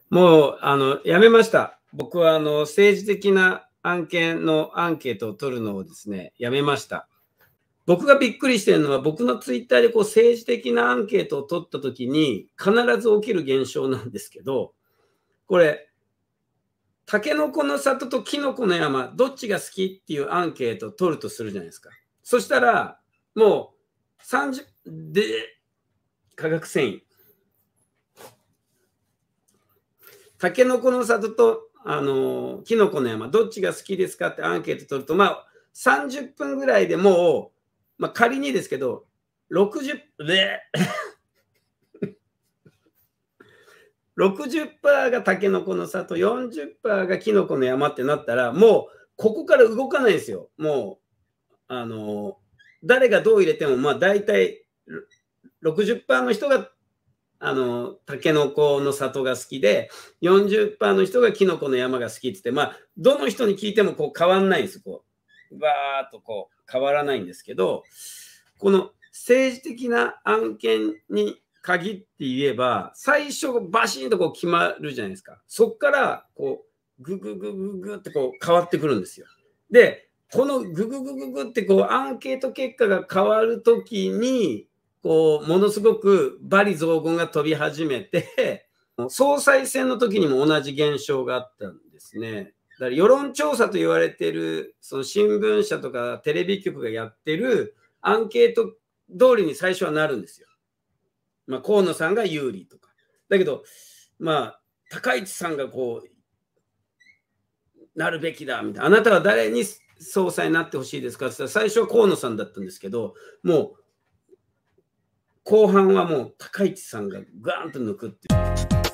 もう、やめました。僕は、政治的な案件のアンケートを取るのをですね、やめました。僕がびっくりしてるのは、僕のツイッターでこう政治的なアンケートを取ったときに、必ず起きる現象なんですけど、これ、タケノコの里とキノコの山、どっちが好きっていうアンケートを取るとするじゃないですか。そしたら、もう30で、化学繊維。タケノコの里とキノコの山、どっちが好きですかってアンケート取ると、30分ぐらいでもう、仮にですけど、60%がタケノコの里、40%がキノコの山ってなったら、もうここから動かないですよ。もう、誰がどう入れても、大体60%の人がタケノコの里が好きで、40% の人がキノコの山が好きって言って、どの人に聞いてもこう変わんないんです。こう、バーっとこう変わらないんですけど、この政治的な案件に限って言えば、最初バシンとこう決まるじゃないですか。そこからこう、グググググってこう変わってくるんですよ。で、このグググググってこうアンケート結果が変わるときに、こうものすごく罵詈雑言が飛び始めて、総裁選の時にも同じ現象があったんですね。だから世論調査と言われている、その新聞社とかテレビ局がやってるアンケート通りに最初はなるんですよ。河野さんが有利とか。だけど、高市さんがこう、なるべきだみたいな。あなたは誰に総裁になってほしいですかって言ったら、最初は河野さんだったんですけど、もう、後半はもう高市さんがガーンと抜くっていう。